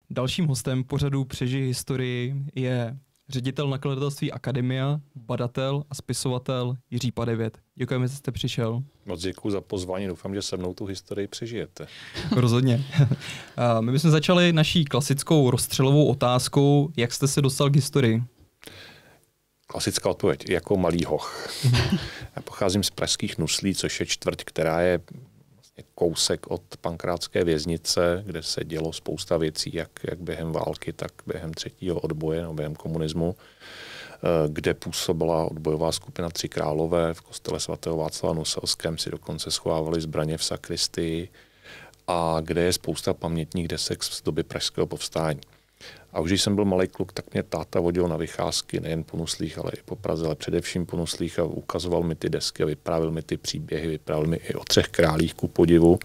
Dalším hostem pořadu Přežij historii je ředitel nakladatelství Akademia, badatel a spisovatel Jiří Padevět. Děkujeme, že jste přišel. Moc děkuji za pozvání, doufám, že se mnou tu historii přežijete. Rozhodně. My bychom začali naší klasickou rozstřelovou otázkou, jak jste se dostal k historii? Klasická odpověď, jako malý hoch. Já pocházím z pražských Nuslí, což je čtvrť, která je vlastně kousek od Pankrátské věznice, kde se dělo spousta věcí, jak během války, tak během třetího odboje, no během komunismu, kde působila odbojová skupina Tři králové. V kostele svatého Václava Nuselském si dokonce schovávali zbraně v sakristii a kde je spousta pamětních desek z doby pražského povstání. A už když jsem byl malý kluk, tak mě táta vodil na vycházky nejen po Nuslích, ale i po Praze, ale především po Nuslích a ukazoval mi ty desky a vyprávěl mi ty příběhy, vyprávěl mi i o Třech králích ku podivu.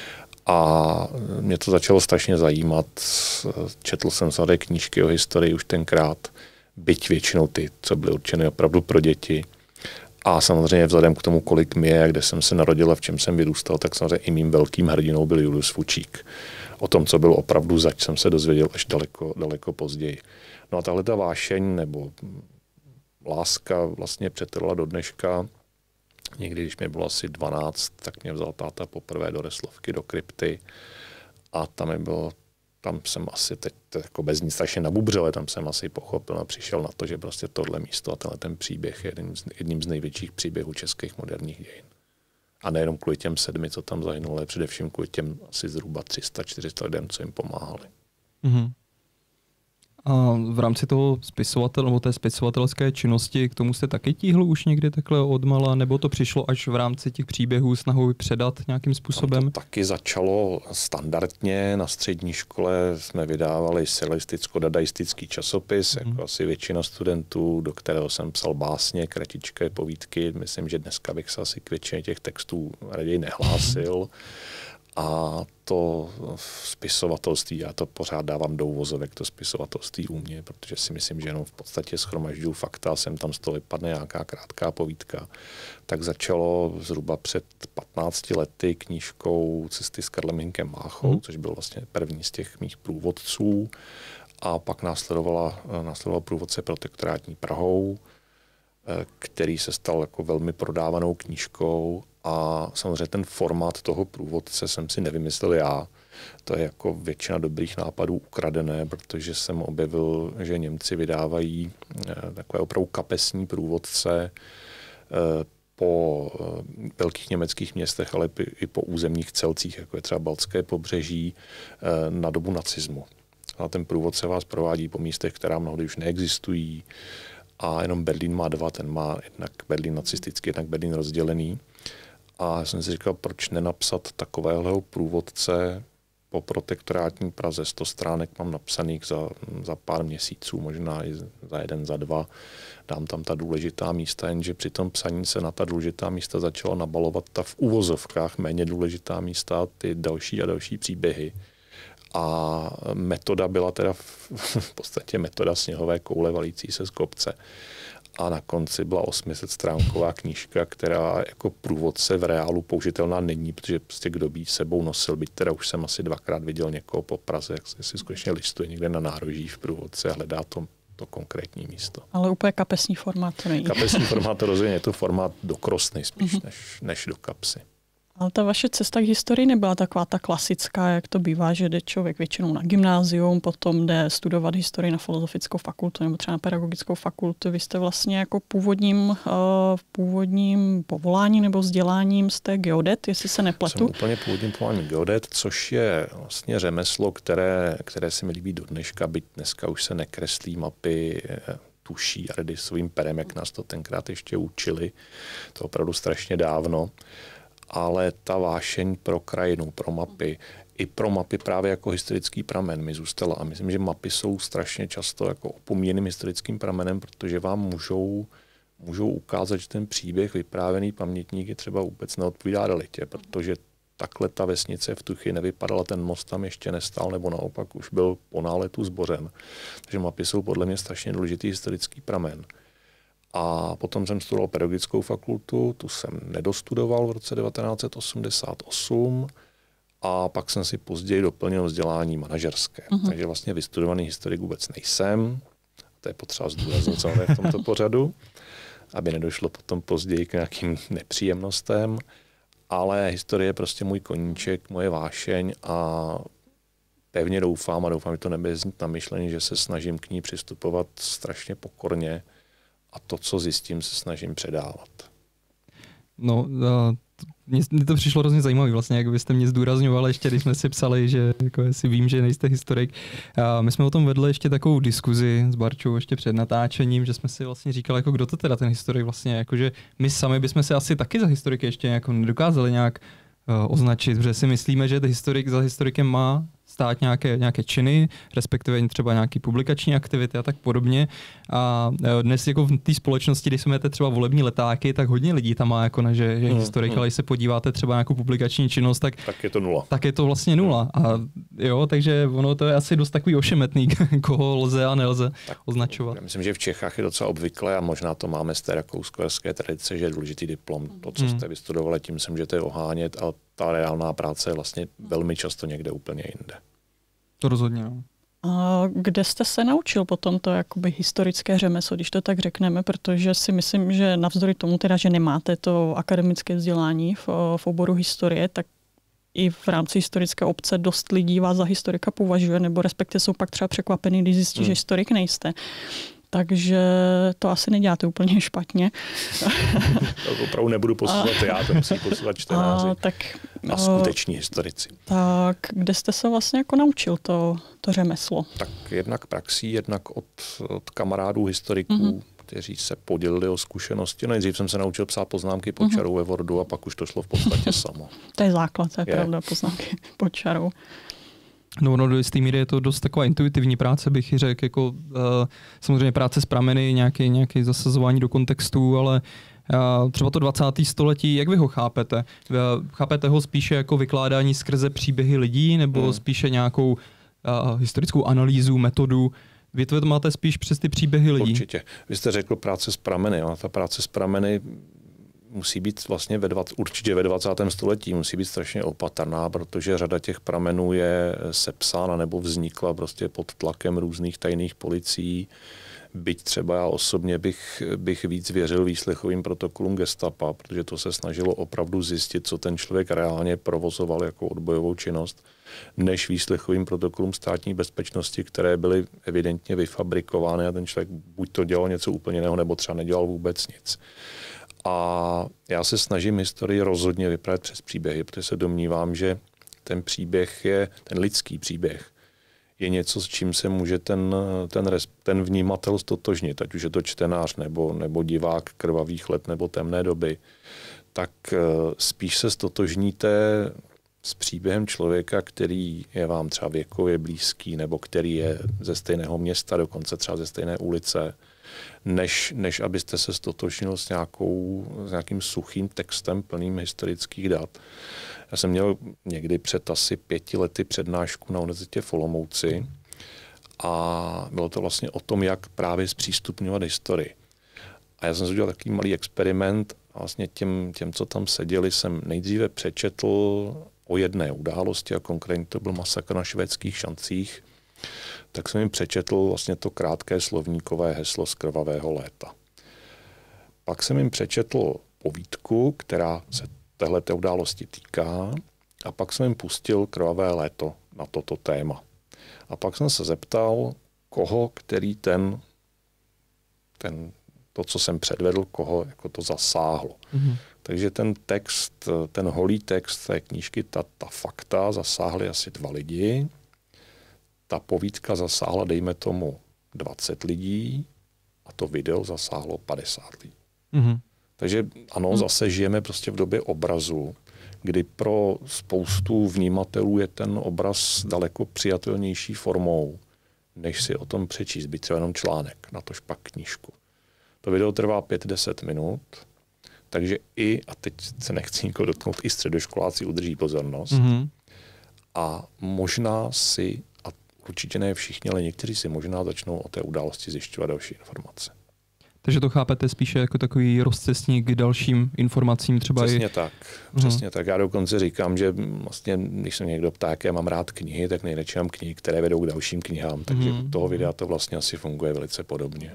A mě to začalo strašně zajímat. Četl jsem řadu knížky o historii už tenkrát, byť většinou ty, co byly určeny opravdu pro děti. A samozřejmě vzhledem k tomu, kolik mi je, kde jsem se narodil a v čem jsem vyrůstal, tak samozřejmě i mým velkým hrdinou byl Julius Fučík. O tom, co bylo opravdu zač, jsem se dozvěděl až daleko později. No a tahle ta vášeň nebo láska vlastně přetrvala do dneška. Někdy, když mě bylo asi 12, tak mě vzal táta poprvé do Reslovky, do krypty a tam jsem asi teď jako bez nic strašně nabubřel, tam jsem asi pochopil a přišel na to, že prostě tohle místo a tenhle ten příběh je jedním z největších příběhů českých moderních dějin. A nejenom kvůli těm 7, co tam zahynulo, ale především kvůli těm asi zhruba 300-400 lidem, co jim pomáhali. Mm-hmm. A v rámci toho nebo té spisovatelské činnosti k tomu jste taky tíhl už někdy takhle odmala, nebo to přišlo až v rámci těch příběhů snahou předat nějakým způsobem? To taky začalo standardně. Na střední škole jsme vydávali surrealisticko-dadaistický časopis, jako asi většina studentů, do kterého jsem psal básně, kratičké povídky. Myslím, že dneska bych se asi k většině těch textů raději nehlásil. A to spisovatelství, já to pořád dávám do uvozovek, to spisovatelství u mě, protože si myslím, že jenom v podstatě shromažďuju fakta, sem tam z toho vypadne nějaká krátká povídka. Tak začalo zhruba před 15 lety knížkou Cesty s Karlem Hynkem Máchou, což byl vlastně první z těch mých průvodců. A pak následoval průvodce Protektorátní Prahou, který se stal jako velmi prodávanou knížkou. A samozřejmě ten formát toho průvodce jsem si nevymyslel já. To je jako většina dobrých nápadů ukradené, protože jsem objevil, že Němci vydávají takové opravdu kapesní průvodce po velkých německých městech, ale i po územních celcích, jako je třeba Baltské pobřeží, na dobu nacismu. A ten průvodce vás provádí po místech, která mnohdy už neexistují. A jenom Berlín má dva, ten má jednak Berlín nacistický, jednak Berlín rozdělený. A já jsem si říkal, proč nenapsat takového průvodce po protektorátní Praze. 100 stránek mám napsaných za pár měsíců, možná i za 1, za 2. Dám tam ta důležitá místa, jenže při tom psaní se na ta důležitá místa začala nabalovat ta v uvozovkách méně důležitá místa, ty další a další příběhy. A metoda byla teda v podstatě metoda sněhové koule valící se z kopce. A na konci byla 800stránková knížka, která jako průvodce v reálu použitelná není, protože prostě kdo by sebou nosil, byť teda už jsem asi 2krát viděl někoho po Praze, jak si skutečně listuje někde na nároží v průvodce a hledá to konkrétní místo. Ale úplně kapesní formát to není. Kapesní formát to rozhodně je to formát do krosny spíš, než do kapsy. Ale ta vaše cesta k historii nebyla taková ta klasická, jak to bývá, že jde člověk většinou na gymnázium, potom jde studovat historii na filozofickou fakultu nebo třeba na pedagogickou fakultu. Vy jste vlastně jako původním povolání nebo vzděláním jste geodet, jestli se nepletu? Jsem úplně původním povoláním geodet, což je vlastně řemeslo, které se mi líbí do dneška, byť dneska už se nekreslí mapy tuší a redisovým perem, jak nás to tenkrát ještě učili. To opravdu strašně dávno. Ale ta vášeň pro krajinu, pro mapy, i pro mapy právě jako historický pramen mi zůstala. A myslím, že mapy jsou strašně často jako opomíjeným historickým pramenem, protože vám můžou ukázat, že ten příběh vyprávěný pamětníky třeba vůbec neodpovídá realitě, protože takhle ta vesnice v Tuchy nevypadala, ten most tam ještě nestál, nebo naopak už byl po náletu zbořen. Takže mapy jsou podle mě strašně důležitý historický pramen. A potom jsem studoval pedagogickou fakultu, tu jsem nedostudoval v roce 1988 A pak jsem si později doplnil vzdělání manažerské. Takže vlastně vystudovaný historik vůbec nejsem. To je potřeba zdůraznit v tomto pořadu, aby nedošlo potom později k nějakým nepříjemnostem. Ale historie je prostě můj koníček, moje vášeň a pevně doufám, že to nebude znít na myšlení, že se snažím k ní přistupovat strašně pokorně a to, co zjistím, se snažím předávat. No, mně to přišlo hrozně zajímavé vlastně, jak byste mě zdůrazňovali ještě, když jsme si psali, že jako si vím, že nejste historik. My jsme o tom vedli ještě takovou diskuzi s Barčou ještě před natáčením, že jsme si vlastně říkali, jako kdo to teda ten historik vlastně, jakože my sami bychom se asi taky za historiky ještě jako nedokázali nějak označit, protože si myslíme, že historik za historikem má stát nějaké činy, respektive třeba nějaké publikační aktivity a tak podobně. A dnes jako v té společnosti, když jsme třeba volební letáky, tak hodně lidí tam má jako že je historik, ale když se podíváte třeba na nějakou publikační činnost, tak je to nula. Tak je to vlastně nula. A jo, takže ono to je asi dost takový ošemetný, koho lze a nelze označovat. Já myslím, že v Čechách je docela obvyklé a možná to máme z té rakousko-uherské tradice, že je důležitý diplom. To, co jste vystudovali, tím se můžete ohánět, ale ta reálná práce je vlastně velmi často někde úplně jinde. To rozhodně, no. A kde jste se naučil potom to jakoby historické řemeslo, když to tak řekneme, protože si myslím, že navzdory tomu teda, že nemáte to akademické vzdělání v oboru historie, tak i v rámci historické obce dost lidí vás za historika považuje, nebo respektive jsou pak třeba překvapený, když zjistí, že historik nejste. Takže to asi neděláte úplně špatně. To opravdu nebudu posouvat já, to musí posouvat čtenáři a skuteční historici. Tak kde jste se vlastně jako naučil to řemeslo? Tak jednak praxí, jednak od kamarádů historiků, kteří se podělili o zkušenosti. Nejdřív jsem se naučil psát poznámky pod čarou ve Wordu a pak už to šlo v podstatě samo. To je základ, to je pravda, poznámky pod čarou. No, do jisté míry je to dost taková intuitivní práce, bych ji řekl, jako samozřejmě práce s prameny, nějaké zasazování do kontextu, ale třeba to 20. století, jak vy ho chápete? Chápete ho spíše jako vykládání skrze příběhy lidí, nebo spíše nějakou historickou analýzu, metodu? Vy to máte spíš přes ty příběhy lidí? Určitě. Vy jste řekl práce s prameny. Jo? Ta práce s prameny musí být vlastně určitě ve 20. století, musí být strašně opatrná, protože řada těch pramenů je sepsána nebo vznikla prostě pod tlakem různých tajných policií. Byť třeba já osobně bych víc věřil výslechovým protokolům gestapa, protože to se snažilo opravdu zjistit, co ten člověk reálně provozoval jako odbojovou činnost, než výslechovým protokolům státní bezpečnosti, které byly evidentně vyfabrikovány a ten člověk buď to dělal něco úplně jiného, nebo třeba nedělal vůbec nic. A já se snažím historii rozhodně vyprávět přes příběhy, protože se domnívám, že ten příběh ten lidský příběh, je něco, s čím se může ten vnímatel stotožnit, ať už je to čtenář nebo divák krvavých let nebo temné doby, tak spíš se stotožníte s příběhem člověka, který je vám třeba věkově blízký nebo který je ze stejného města, dokonce třeba ze stejné ulice, než abyste se stotožnil s nějakým suchým textem plným historických dat. Já jsem měl někdy před asi 5 lety přednášku na univerzitě v Olomouci a bylo to vlastně o tom, jak právě zpřístupňovat historii. A já jsem si udělal takový malý experiment a vlastně těm, co tam seděli, jsem nejdříve přečetl o jedné události a konkrétně to byl masakr na Švédských Šancích, tak jsem jim přečetl vlastně to krátké slovníkové heslo z Krvavého léta. Pak jsem jim přečetl povídku, která se téhleté události týká, a pak jsem jim pustil Krvavé léto na toto téma. A pak jsem se zeptal, který to, co jsem předvedl, koho jako to zasáhlo. Takže ten holý text té knížky, ta fakta zasáhly asi 2 lidi, ta povídka zasáhla, dejme tomu, 20 lidí a to video zasáhlo 50 lidí. Takže ano, zase žijeme prostě v době obrazu, kdy pro spoustu vnímatelů je ten obraz daleko přijatelnější formou, než si o tom přečíst, byť třeba jenom článek, natož pak knížku. To video trvá 5-10 minut, takže a teď se nechci nikoho dotknout, i středoškoláci udrží pozornost. A možná určitě ne všichni, ale někteří si možná začnou o té události zjišťovat další informace. Takže to chápete spíše jako takový rozcestník k dalším informacím třeba Přesně tak. Já dokonce říkám, že vlastně, když se někdo ptá, jak já mám rád knihy, tak nejradši mám knihy, které vedou k dalším knihám. Takže u toho videa to vlastně asi funguje velice podobně.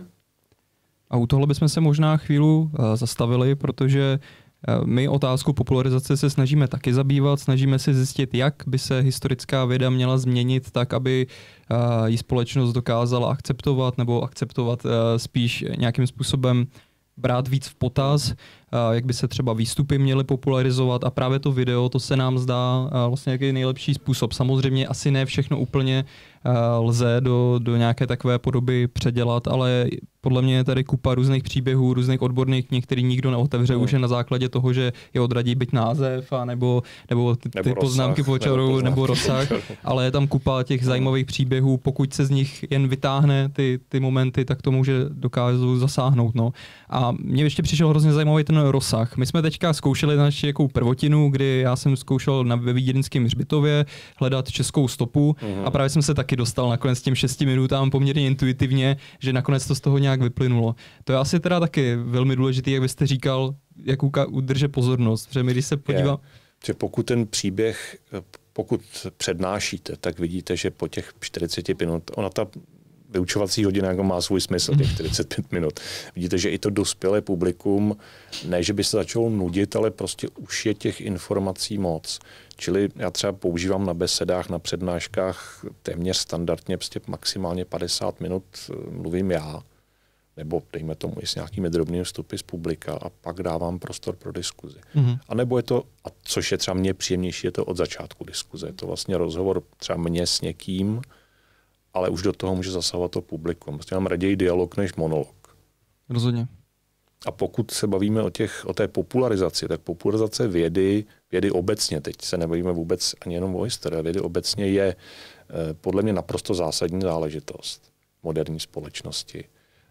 A u tohle bychom se možná chvíli zastavili, protože my otázku popularizace se snažíme taky zabývat, snažíme se zjistit, jak by se historická věda měla změnit tak, aby ji společnost dokázala akceptovat nebo akceptovat spíš nějakým způsobem brát víc v potaz, jak by se třeba výstupy měly popularizovat a právě to video, to se nám zdá vlastně jaký nejlepší způsob. Samozřejmě asi ne všechno úplně lze do nějaké takové podoby předělat, ale podle mě je tady kupa různých příběhů, různých odborných knih, který nikdo neotevře už je na základě toho, že je odradí byť název nebo ty poznámky počaru nebo rozsah, ale je tam kupa těch zajímavých příběhů, pokud se z nich jen vytáhne ty momenty, tak to může dokážou zasáhnout. No. A mně ještě přišel hrozně zajímavý ten rozsah. My jsme teďka zkoušeli naši jakou prvotinu, kdy já jsem zkoušel ve Víděňském hřbitově hledat českou stopu a právě jsem se taky dostal nakonec těm 6 minutám poměrně intuitivně, že nakonec to z toho nějak vyplynulo. To je asi teda taky velmi důležitý, jak byste říkal, jak udrže pozornost. Protože my, když se podívám... Že pokud ten příběh, pokud přednášíte, tak vidíte, že po těch 40 minut, ona ta vyučovací hodina jako má svůj smysl, těch 45 minut. Vidíte, že i to dospělé publikum, ne, že by se začalo nudit, ale prostě už je těch informací moc. Čili já třeba používám na besedách, na přednáškách téměř standardně prostě maximálně 50 minut mluvím já, nebo dejme tomu i s nějakými drobnými vstupy z publika a pak dávám prostor pro diskuzi. A nebo je to, a což je třeba mně příjemnější, je to od začátku diskuze. Je to vlastně rozhovor třeba mě s někým, ale už do toho může zasahovat to publikum. Prostě mám raději dialog než monolog. Rozhodně. A pokud se bavíme o té popularizaci, tak popularizace vědy obecně, teď se nebavíme vůbec ani jenom o historii, vědy obecně je podle mě naprosto zásadní záležitost moderní společnosti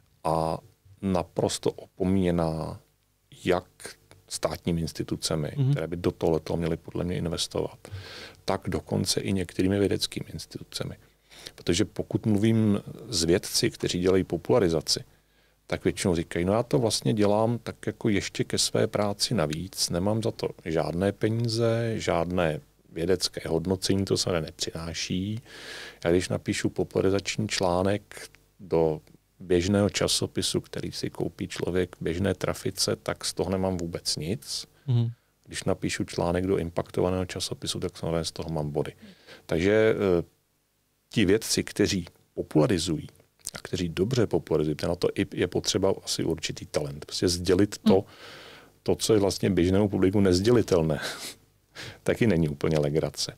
a naprosto opomíjená jak státními institucemi, které by do tohoto měly podle mě investovat, tak dokonce i některými vědeckými institucemi. Protože pokud mluvím s vědci, kteří dělají popularizaci, tak většinou říkají, no já to vlastně dělám tak jako ještě ke své práci navíc, nemám za to žádné peníze, žádné vědecké hodnocení, to se nepřináší. Já když napíšu popularizační článek do běžného časopisu, který si koupí člověk v běžné trafice, tak z toho nemám vůbec nic. Když napíšu článek do impaktovaného časopisu, tak samozřejmě z toho mám body. Takže ti vědci, kteří popularizují a kteří dobře popularizují, na to je potřeba asi určitý talent. Prostě sdělit to, co je vlastně běžnému publiku nezdělitelné, taky není úplně legrace.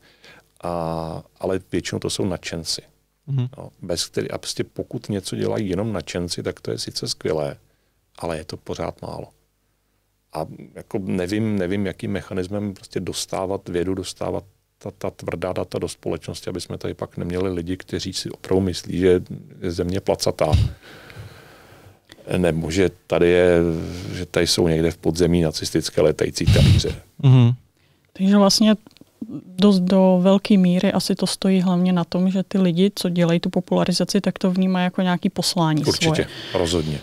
Ale většinou to jsou nadšenci. No, a prostě pokud něco dělají jenom nadšenci, tak to je sice skvělé, ale je to pořád málo. A jako nevím, jakým mechanismem prostě dostávat ta tvrdá data do společnosti, aby jsme tady pak neměli lidi, kteří si opravdu myslí, že je země placatá. Nebo že tady jsou někde v podzemí nacistické letající talíře. Takže vlastně dost do velké míry asi to stojí hlavně na tom, že ty lidi, co dělají tu popularizaci, tak to vnímají jako nějaký poslání Určitě, svoje. Rozhodně.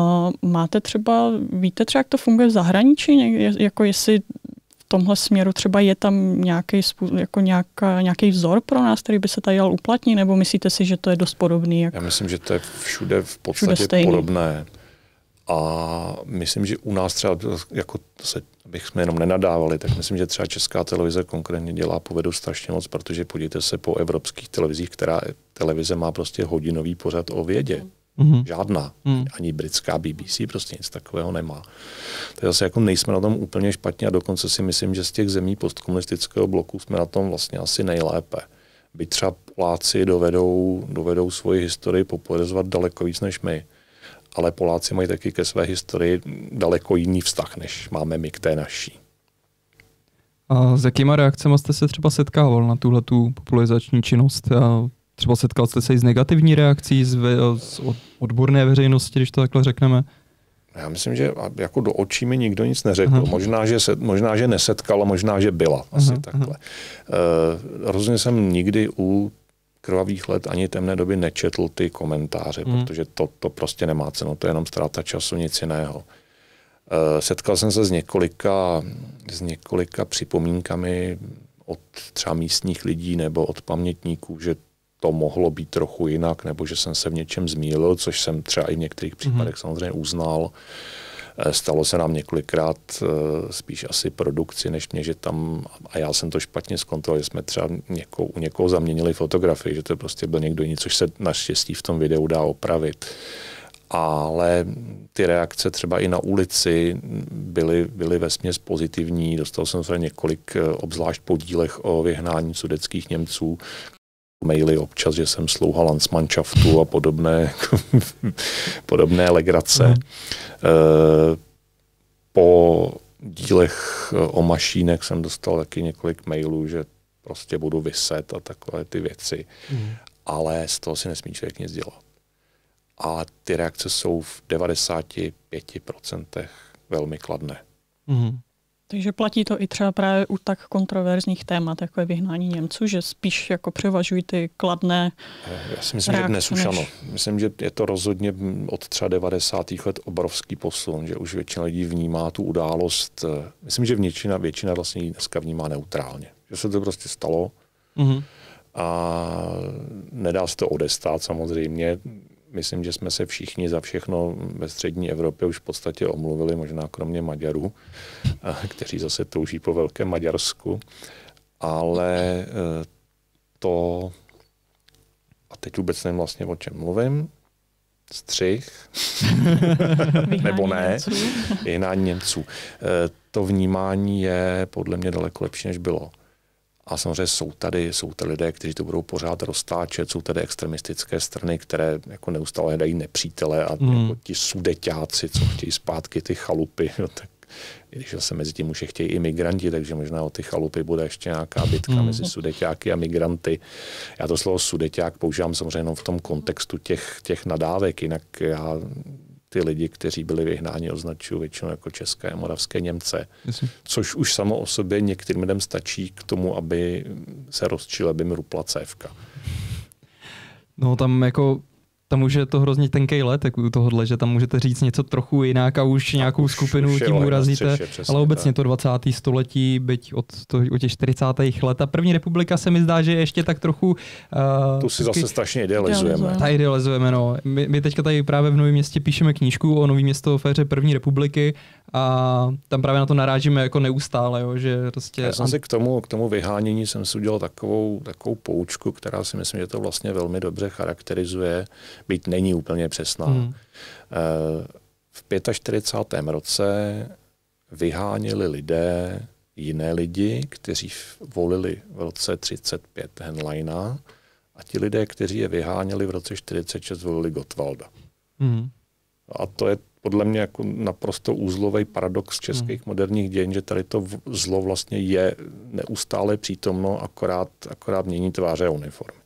Víte třeba, jak to funguje v zahraničí? Jako jestli v tomhle směru třeba je tam nějaký vzor pro nás, který by se tady dal uplatnit, nebo myslíte si, že to je dost podobný? Já myslím, že to je všude v podstatě podobné. A myslím, že u nás třeba, abych jsme jenom nenadávali, tak myslím, že třeba Česká televize konkrétně dělá povědu strašně moc, protože podívejte se po evropských televizích, která televize má prostě hodinový pořad o vědě. Žádná. Ani britská BBC prostě nic takového nemá. To zase jako nejsme na tom úplně špatně a dokonce si myslím, že z těch zemí postkomunistického bloku jsme na tom vlastně asi nejlépe. Byť třeba Poláci dovedou svoji historii popularizovat daleko víc než my. Ale Poláci mají taky ke své historii daleko jiný vztah, než máme my k té naší. A s jakýma reakcemi jste se třeba setkával na tuhletu popularizační činnost? Třeba setkal jste se i s negativní reakcí z odborné veřejnosti, když to takhle řekneme? Já myslím, že jako do očí mi nikdo nic neřekl. Možná, že nesetkal, možná, že byla. Asi takhle. Rozhodně jsem nikdy u krvavých let ani temné doby nečetl ty komentáře, protože to prostě nemá cenu, to je jenom ztráta času, nic jiného. Setkal jsem se s několika připomínkami od třeba místních lidí nebo od pamětníků, že to mohlo být trochu jinak, nebo že jsem se v něčem zmýlil, což jsem třeba i v některých případech samozřejmě uznal. Stalo se nám několikrát spíš asi produkci, než mě, že tam, a já jsem to špatně zkontroloval, že jsme třeba u někoho zaměnili fotografii, že to prostě byl někdo jiný, což se naštěstí v tom videu dá opravit. Ale ty reakce třeba i na ulici byly vesměs pozitivní. Dostal jsem se několik, obzvlášť po dílech o vyhnání sudetských Němců, maily občas, že jsem slouha Landsmannschaftu a podobné legrace. Po dílech o Mašínek jsem dostal taky několik mailů, že prostě budu viset a takové ty věci. Ale z toho si nesmí člověk nic dělat. A ty reakce jsou v 95% velmi kladné. Takže platí to i třeba právě u tak kontroverzních témat, jako je vyhnání Němců, že spíš jako převažují ty kladné Já si myslím, že dnes už ano. Myslím, že je to rozhodně od třeba 90. let obrovský posun, že už většina lidí vnímá tu událost. Myslím, že většina vlastně dneska vnímá neutrálně. Že se to prostě stalo a nedá se to odestát samozřejmě. Myslím, že jsme se všichni za všechno ve střední Evropě už v podstatě omluvili, možná kromě Maďarů, kteří zase touží po velkém Maďarsku. Ale to, a teď vůbec nevím vlastně, o čem mluvím, střih, nebo ne, vyhnání Němců. To vnímání je podle mě daleko lepší, než bylo. A samozřejmě jsou tady lidé, kteří to budou pořád roztáčet, jsou tady extremistické strany, které jako neustále hledají nepřítele a jako ti sudeťáci, co chtějí zpátky ty chalupy. No, tak, když se mezi tím už chtějí i migranti, takže možná o ty chalupy bude ještě nějaká bitka mezi sudeťáky a migranty. Já to slovo sudeťák používám samozřejmě jenom v tom kontextu těch nadávek, jinak já ty lidi, kteří byli vyhnáni, označují většinou jako české a moravské Němce. Což už samo o sobě některým lidem stačí k tomu, aby se rozčil, aby mi rupla cévka. No tam už je to hrozně tenkej let, tak u tohohle, že tam můžete říct něco trochu jinak a už nějakou skupinu tím urazíte, ale obecně to 20. století, byť od těch 40. let. A první republika se mi zdá, že ještě tak trochu... tu si zase strašně idealizujeme. Idealizujeme, no. My teďka tady právě v Novém Městě píšeme knížku o Novém Město v éře první republiky a tam právě na to narážíme jako neustále, jo, že prostě... Já jsem si k tomu vyhánění jsem si udělal takovou poučku, která si myslím, že to vlastně velmi dobře charakterizuje, byť není úplně přesná. V 45. roce vyháněli lidé jiné lidi, kteří volili v roce 35 Henleina a ti lidé, kteří je vyháněli v roce 46, volili Gottwalda. A to je podle mě jako naprosto úzlový paradox českých moderních dějin, že tady to zlo vlastně je neustále přítomno, akorát mění tváře a uniformy.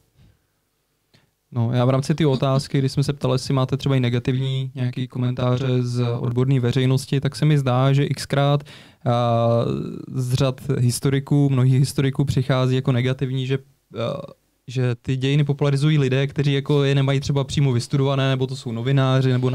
No, já v rámci ty otázky, když jsme se ptali, jestli máte třeba i negativní nějaký komentáře z odborné veřejnosti, tak se mi zdá, že xkrát z řad mnohých historiků přichází jako negativní, že ty dějiny popularizují lidé, kteří jako je nemají třeba přímo vystudované, nebo to jsou novináři, nebo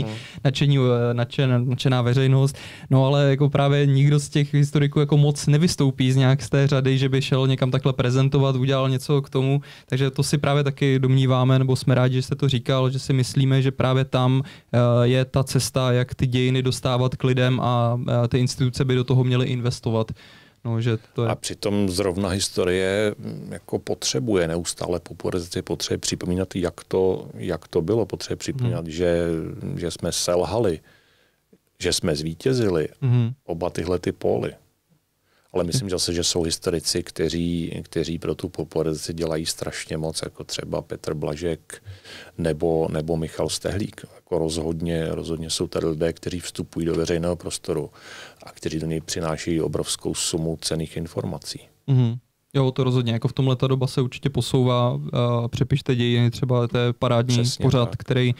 nadšená veřejnost. No ale jako právě nikdo z těch historiků jako moc nevystoupí z té řady, že by šel někam takhle prezentovat, udělal něco k tomu. Takže to si právě taky domníváme, nebo jsme rádi, že jste to říkal, že si myslíme, že právě tam je ta cesta, jak ty dějiny dostávat k lidem a ty instituce by do toho měly investovat. No, že to je... A přitom zrovna historie jako potřebuje neustále popularizaci, potřebuje připomínat, jak to bylo, potřebuje připomínat, že jsme selhali, že jsme zvítězili, oba tyhle ty póly. Ale myslím zase, že jsou historici, kteří pro tu popularizaci dělají strašně moc, jako třeba Petr Blažek nebo Michal Stehlík. Jako rozhodně jsou tady lidé, kteří vstupují do veřejného prostoru a kteří do něj přináší obrovskou sumu cenných informací. Jo, to rozhodně. Jako v tomhle ta doba se určitě posouvá. Přepište dějiny, třeba to je parádní pořad, který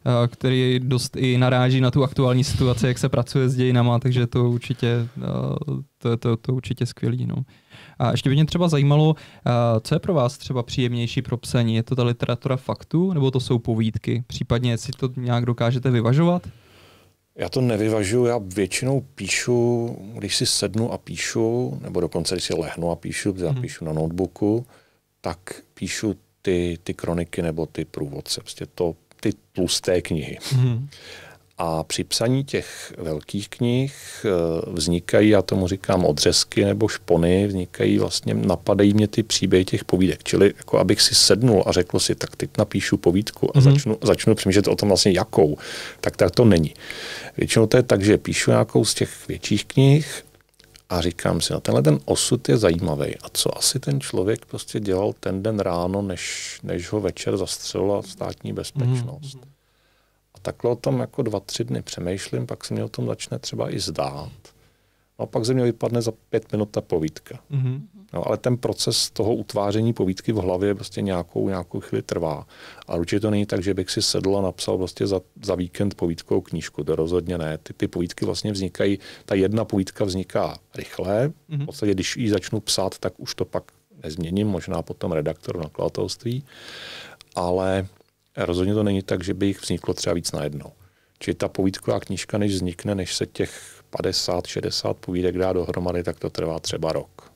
který dost i naráží na tu aktuální situaci, jak se pracuje s dějinama, takže to určitě, to určitě skvělý. No. A ještě by mě třeba zajímalo, co je pro vás třeba příjemnější pro psaní? Je to ta literatura faktů, nebo to jsou povídky? Případně, jestli to nějak dokážete vyvažovat? Já to nevyvažuji, já většinou píšu, když si sednu a píšu, nebo dokonce když si lehnu a píšu, protože já píšu na notebooku, tak píšu ty kroniky nebo ty průvodce, prostě ty tlusté knihy. A při psaní těch velkých knih vznikají, já tomu říkám odřezky nebo špony, vznikají vlastně, napadají mě ty příběhy těch povídek. Čili jako abych si sednul a řekl si, tak teď napíšu povídku a začnu přemýšlet o tom vlastně jakou, tak to není. Většinou to je tak, že píšu nějakou z těch větších knih a říkám si, no tenhle ten osud je zajímavý. A co asi ten člověk prostě dělal ten den ráno, než ho večer zastřelila státní bezpečnost. A takhle o tom jako 2-3 dny přemýšlím, pak se mě o tom začne třeba i zdát. No a pak ze mě vypadne za 5 minut ta povídka. No, ale ten proces toho utváření povídky v hlavě prostě nějakou chvíli trvá. A určitě to není tak, že bych si sedl a napsal prostě za víkend povídkovou knížku. To rozhodně ne. Ty povídky vlastně vznikají, ta jedna povídka vzniká rychle. V podstatě, když ji začnu psát, tak už to pak nezměním, možná potom redaktor nakladatelství. Ale rozhodně to není tak, že by jich vzniklo třeba víc najednou. Čili ta povídková knížka, než vznikne, než se těch 50-60 povídek dá dohromady, tak to trvá třeba rok.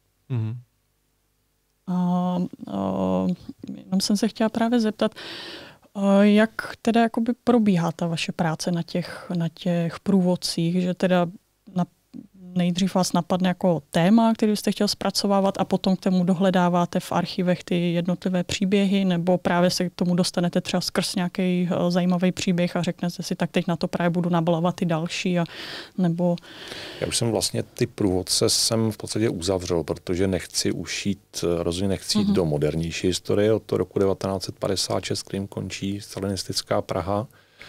Jenom jsem se chtěla právě zeptat, jak teda jakoby probíhá ta vaše práce na těch průvodcích, že teda nejdřív vás napadne jako téma, který byste chtěl zpracovávat a potom k tomu dohledáváte v archivech ty jednotlivé příběhy, nebo právě se k tomu dostanete třeba skrz nějaký zajímavý příběh a řeknete si, tak teď na to právě budu nabalovat ty další, nebo... Já už jsem vlastně ty průvodce v podstatě uzavřel, protože rozhodně nechci jít do modernější historie od toho roku 1956, kterým končí stalinistická Praha.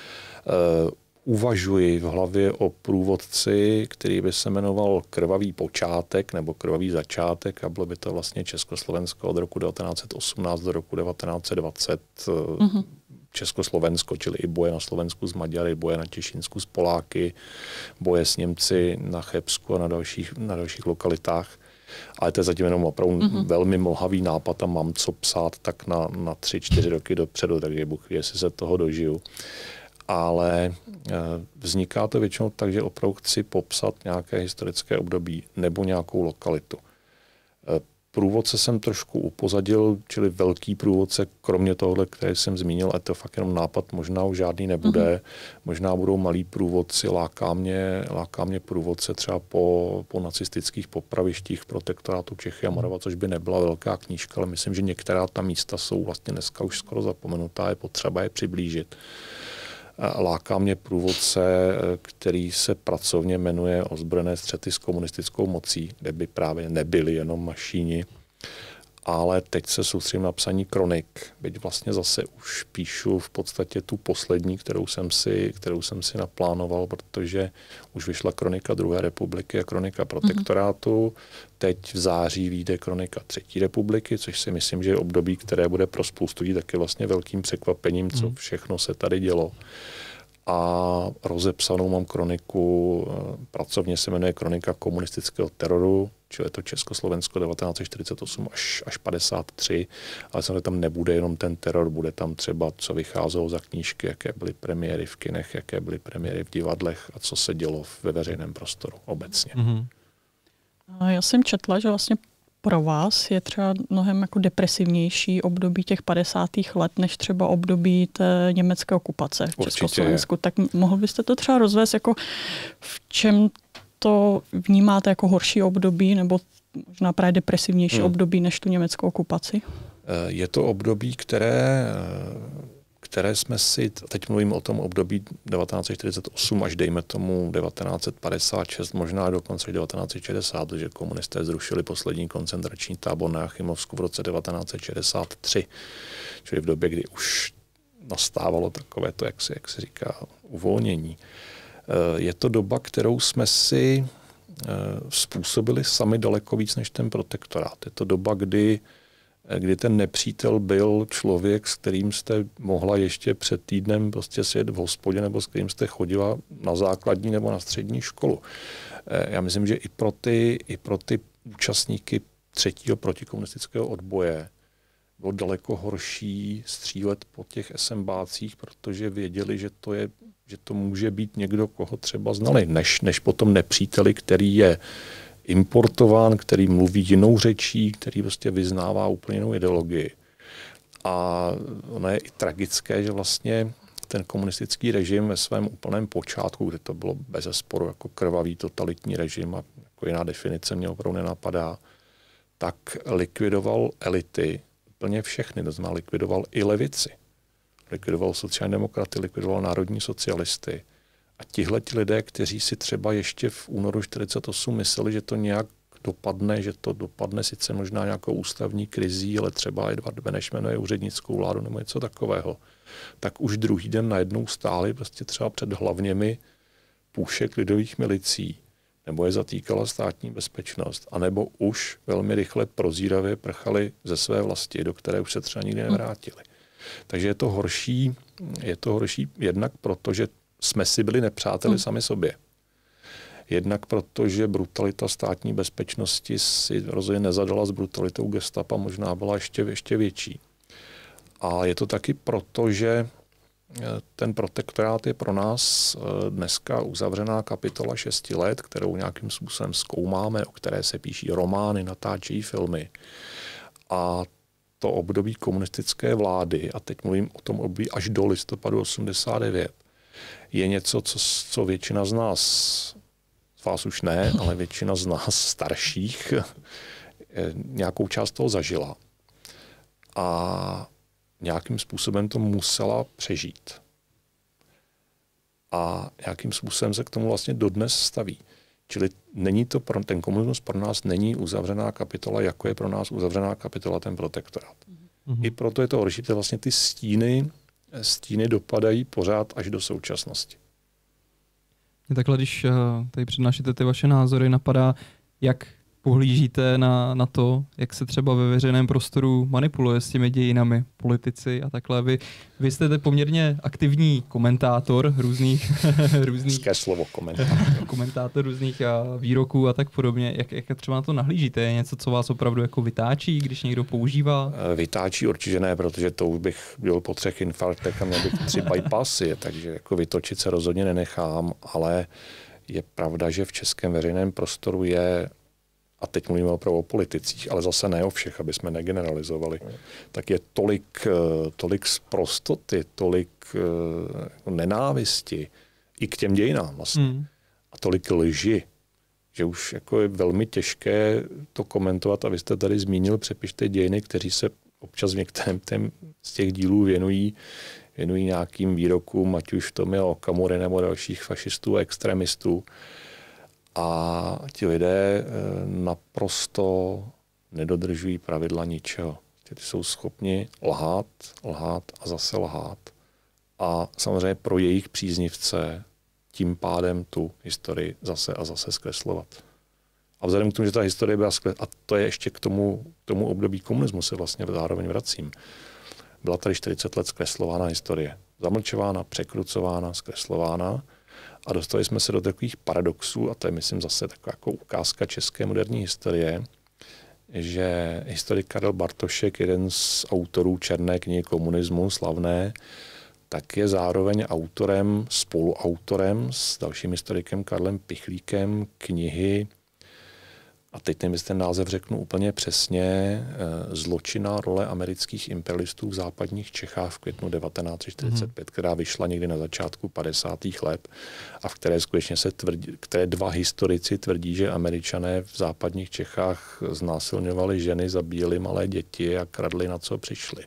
Uvažuji v hlavě o průvodci, který by se jmenoval Krvavý počátek nebo Krvavý začátek a bylo by to vlastně Československo od roku 1918 do roku 1920. Československo, čili i boje na Slovensku s Maďary, boje na Těšínsku s Poláky, boje s Němci na Chebsku a na dalších lokalitách. Ale to je zatím jenom opravdu velmi mlhavý nápad a mám co psát tak na 3-4 roky dopředu, takže Bůh ví, jestli se toho dožiju. Ale vzniká to většinou tak, že opravdu chci popsat nějaké historické období nebo nějakou lokalitu. Průvodce jsem trošku upozadil, čili velký průvodce, kromě tohohle, který jsem zmínil, a to fakt jenom nápad, možná už žádný nebude, možná budou malí průvodci, láká mě průvodce třeba po nacistických popravištích protektorátu Čechy a Morava, což by nebyla velká knížka, ale myslím, že některá ta místa jsou vlastně dneska už skoro zapomenutá, je potřeba je přiblížit. Láká mě průvodce, který se pracovně jmenuje Ozbrojené střety s komunistickou mocí, kde by právě nebyli jenom mašíni. Ale teď se soustředím na psaní kronik. Byť vlastně zase už píšu v podstatě tu poslední, kterou jsem si naplánoval, protože už vyšla kronika druhé republiky a kronika protektorátu. Teď v září vyjde kronika třetí republiky, což si myslím, že je období, které bude pro spoustu lidí taky vlastně velkým překvapením, co všechno se tady dělo. A rozepsanou mám kroniku, pracovně se jmenuje Kronika komunistického teroru, čili je to Československo 1948 až 53, ale samozřejmě tam nebude jenom ten teror, bude tam třeba, co vycházelo za knížky, jaké byly premiéry v kinech, jaké byly premiéry v divadlech a co se dělo ve veřejném prostoru obecně. Já jsem četla, že vlastně pro vás je třeba mnohem jako depresivnější období těch 50. let, než třeba období té německé okupace v Československu. Tak mohl byste to třeba rozvést, jako v čem to vnímáte jako horší období, nebo možná právě depresivnější období než tu německou okupaci? Je to období, které jsme si, teď mluvím o tom období 1948 až dejme tomu 1956, možná dokonce 1960, protože komunisté zrušili poslední koncentrační tábor na Jachimovsku v roce 1963, čili v době, kdy už nastávalo takové to, jak se říká, uvolnění. Je to doba, kterou jsme si způsobili sami daleko víc než ten protektorát. Je to doba, kdy kdy ten nepřítel byl člověk, s kterým jste mohla ještě před týdnem prostě sedět v hospodě, nebo s kterým jste chodila na základní nebo na střední školu. Já myslím, že i pro ty účastníky třetího protikomunistického odboje bylo daleko horší střílet po těch SMBácích, protože věděli, že to může být někdo, koho třeba znali, než po tom nepříteli, který je importován, který mluví jinou řečí, který prostě vyznává úplně jinou ideologii. A ono je i tragické, že vlastně ten komunistický režim ve svém úplném počátku, kde to bylo bezesporu jako krvavý totalitní režim a jako jiná definice mě opravdu nenapadá, tak likvidoval elity, úplně všechny, to znamená likvidoval i levici. Likvidoval sociální demokraty, likvidoval národní socialisty. A tihleti lidé, kteří si třeba ještě v únoru 1948 mysleli, že to nějak dopadne, že to dopadne sice možná nějakou ústavní krizí, ale třeba Edvard Beneš jmenuje úřednickou vládu nebo něco takového, tak už druhý den najednou stáli prostě třeba před hlavněmi půšek lidových milicí, nebo je zatýkala státní bezpečnost, anebo už velmi rychle prozíravě prchali ze své vlasti, do které už se třeba nikdy nevrátili. Takže je to horší jednak proto, že jsme si byli nepřáteli sami sobě. Jednak proto, že brutalita státní bezpečnosti si rozhodně nezadala s brutalitou gestapa, možná byla ještě větší. A je to taky proto, že ten protektorát je pro nás dneska uzavřená kapitola 6 let, kterou nějakým způsobem zkoumáme, o které se píší romány, natáčejí filmy. A to období komunistické vlády, a teď mluvím o tom období až do listopadu 89, je něco, co většina z nás, z vás už ne, ale většina z nás starších nějakou část toho zažila. A nějakým způsobem to musela přežít. A nějakým způsobem se k tomu vlastně dodnes staví. Čili ten komunismus pro nás není uzavřená kapitola, jako je pro nás uzavřená kapitola ten protektorát. I proto je to horší, že vlastně ty stíny dopadají pořád až do současnosti. Takhle, když tady přednášíte ty vaše názory, napadá, jak pohlížíte na to, jak se třeba ve veřejném prostoru manipuluje s těmi dějinami, politici a takhle. Vy jste poměrně aktivní komentátor různých slovo komentátor různých výroků a tak podobně. Jak třeba na to nahlížíte? Je něco, co vás opravdu jako vytáčí, když někdo používá? Vytáčí určitě ne, protože to už bych byl po 3 infarktech a měl bych 3 bypassy, takže jako vytočit se rozhodně nenechám, ale je pravda, že v českém veřejném prostoru je, a teď mluvíme opravdu o politicích, ale zase ne o všech, aby jsme negeneralizovali, tak je tolik sprostoty, tolik nenávisti i k těm dějinám vlastně. A tolik lži, že už jako je velmi těžké to komentovat. A vy jste tady zmínil, přepište dějiny, kteří se občas v některém z těch dílů věnují nějakým výrokům, ať už Tomia Okamury nebo dalších fašistů a extremistů. A ti lidé naprosto nedodržují pravidla ničeho. Ty jsou schopni lhát a zase lhát. A samozřejmě pro jejich příznivce tím pádem tu historii zase a zase zkreslovat. A vzhledem k tomu, že ta historie byla a to je ještě k tomu období komunismu se vlastně zároveň vracím. Byla tady 40 let zkreslována historie. Zamlčována, překrucována, zkreslována. A dostali jsme se do takových paradoxů, a to je, myslím, zase taková jako ukázka české moderní historie, že historik Karel Bartošek, jeden z autorů Černé knihy komunismu, slavné, tak je zároveň spoluautorem s dalším historikem Karlem Pichlíkem knihy, a teď nevím, jestli ten název řeknu úplně přesně, Zločinná role amerických imperialistů v západních Čechách v květnu 1945, která vyšla někdy na začátku 50. let a v které skutečně které 2 historici tvrdí, že Američané v západních Čechách znásilňovali ženy, zabíjeli malé děti a kradli, na co přišli.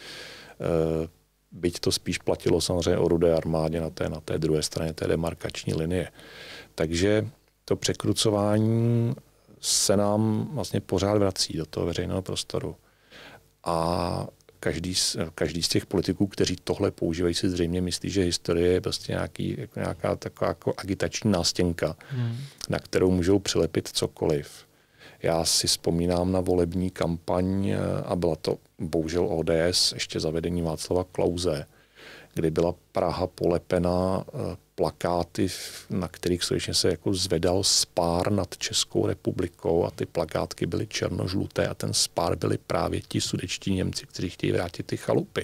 Byť to spíš platilo samozřejmě o Rudé armádě na té druhé straně té demarkační linie. Takže to překrucování se nám vlastně pořád vrací do toho veřejného prostoru. A každý z těch politiků, kteří tohle používají, si zřejmě myslí, že historie je prostě nějaká taková jako agitační nástěnka, na kterou můžou přilepit cokoliv. Já si vzpomínám na volební kampaň a byla to bohužel ODS, ještě zavedení Václava Klause, kdy byla Praha polepena plakáty, na kterých skutečně se jako zvedal spár nad Českou republikou a ty plakátky byly černožluté a ten spár byli právě ti sudetští Němci, kteří chtějí vrátit ty chalupy.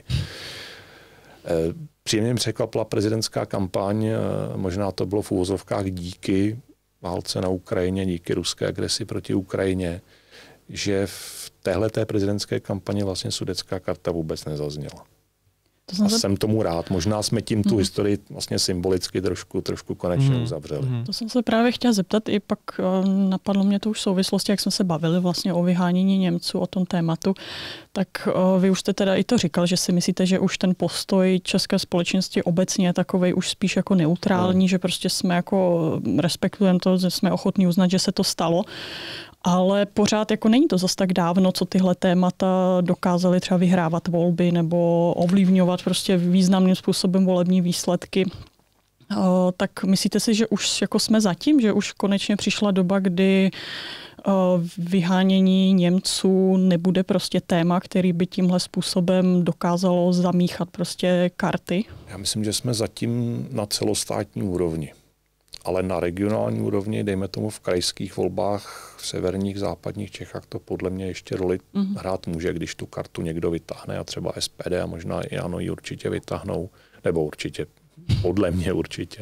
Příjemně mě překvapila prezidentská kampaň, možná to bylo v úvozovkách díky válce na Ukrajině, díky ruské agresi proti Ukrajině, že v téhleté prezidentské kampani vlastně sudetská karta vůbec nezazněla. A jsem tomu rád. Možná jsme tím tu historii vlastně symbolicky trošku konečně uzavřeli. To jsem se právě chtěla zeptat, i pak napadlo mě to už v souvislosti, jak jsme se bavili vlastně o vyhánění Němců, o tom tématu, tak vy už jste teda i to říkal, že si myslíte, že už ten postoj české společnosti obecně je takovej už spíš jako neutrální, že prostě jsme jako respektujeme to, že jsme ochotní uznat, že se to stalo. Ale pořád jako není to zas tak dávno, co tyhle témata dokázaly třeba vyhrávat volby nebo ovlivňovat prostě významným způsobem volební výsledky. Tak myslíte si, že už jako jsme zatím, že už konečně přišla doba, kdy vyhánění Němců nebude prostě téma, který by tímhle způsobem dokázalo zamíchat prostě karty? Já myslím, že jsme zatím na celostátní úrovni. Ale na regionální úrovni, dejme tomu v krajských volbách v severních, západních Čechách, to podle mě ještě roli hrát může, když tu kartu někdo vytáhne a třeba SPD a možná i ANO ji určitě vytáhnou, nebo určitě, podle mě určitě.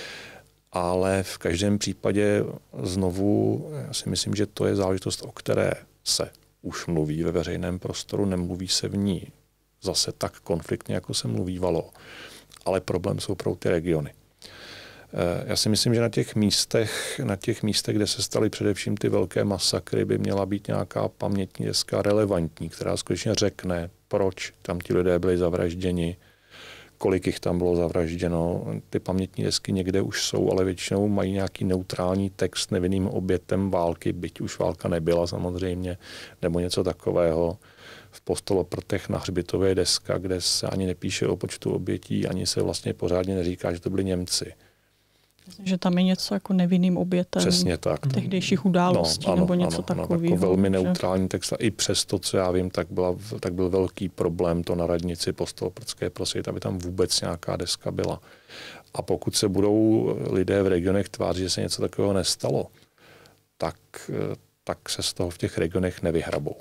Ale v každém případě znovu, já si myslím, že to je záležitost, o které se už mluví ve veřejném prostoru, nemluví se v ní zase tak konfliktně, jako se mluvívalo, ale problém jsou pro ty regiony. Já si myslím, že na těch místech, kde se staly především ty velké masakry, by měla být nějaká pamětní deska relevantní, která skutečně řekne, proč tam ti lidé byli zavražděni, kolik jich tam bylo zavražděno. Ty pamětní desky někde už jsou, ale většinou mají nějaký neutrální text nevinným obětem války, byť už válka nebyla samozřejmě, nebo něco takového. V Postoloprtech na hřbitově deska, kde se ani nepíše o počtu obětí, ani se vlastně pořádně neříká, že to byli Němci. Že tam je něco jako nevinným obětem tehdejších událostí nebo něco takového. Jako velmi neutrální text. A i přesto, co já vím, tak byl velký problém to na radnici Postoloprtské prosit, aby tam vůbec nějaká deska byla. A pokud se budou lidé v regionech tvářit, že se něco takového nestalo, tak se z toho v těch regionech nevyhrabou.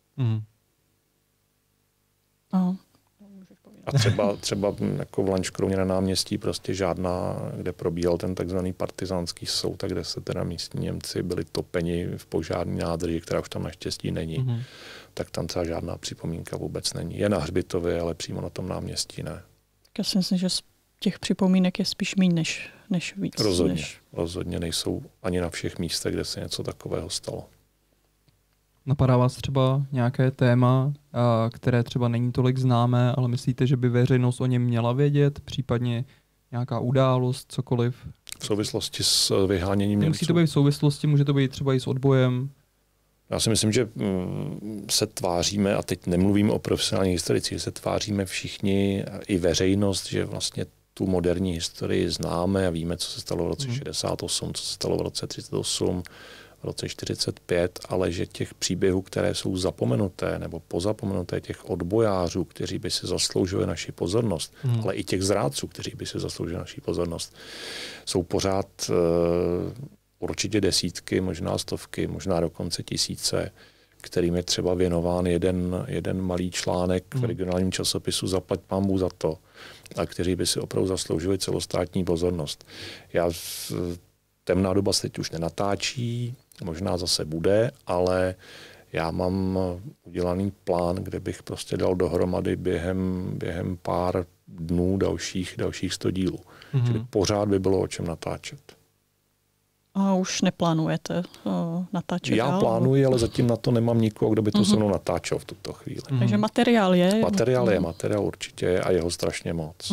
A třeba jako v Lanškrouně na náměstí prostě žádná, kde probíhal ten takzvaný partizánský soud, tak kde se teda místní Němci byli topeni v požární nádrži, která už tam naštěstí není, tak tam třeba žádná připomínka vůbec není. Je na hřbitově, ale přímo na tom náměstí ne. Já si myslím, že z těch připomínek je spíš méně než víc. Rozhodně nejsou ani na všech místech, kde se něco takového stalo. Napadá vás třeba nějaké téma, které třeba není tolik známé, ale myslíte, že by veřejnost o něm měla vědět, případně nějaká událost, cokoliv? V souvislosti s vyháněním Němců? Musí to být v souvislosti, může to být třeba i s odbojem. Já si myslím, že se tváříme, a teď nemluvím o profesionálních historicích, se tváříme všichni, i veřejnost, že vlastně tu moderní historii známe a víme, co se stalo v roce 68, co se stalo v roce 38, v roce 45, ale že těch příběhů, které jsou zapomenuté nebo pozapomenuté, těch odbojářů, kteří by si zasloužili naši pozornost, ale i těch zrádců, kteří by si zasloužili naši pozornost, jsou pořád určitě desítky, možná stovky, možná dokonce tisíce, kterým je třeba věnován jeden malý článek v regionálním časopisu, zaplať pánbůh za to, a kteří by si opravdu zasloužili celostátní pozornost. Temná doba se teď už nenatáčí, možná zase bude, ale já mám udělaný plán, kde bych prostě dal dohromady během pár dnů dalších 100 dílů. Čili pořád by bylo o čem natáčet. A už neplánujete natáčet? Já plánuji, ale zatím na to nemám nikoho, kdo by to se mnou natáčel v tuto chvíli. Takže materiál je? Materiál určitě je a jeho strašně moc.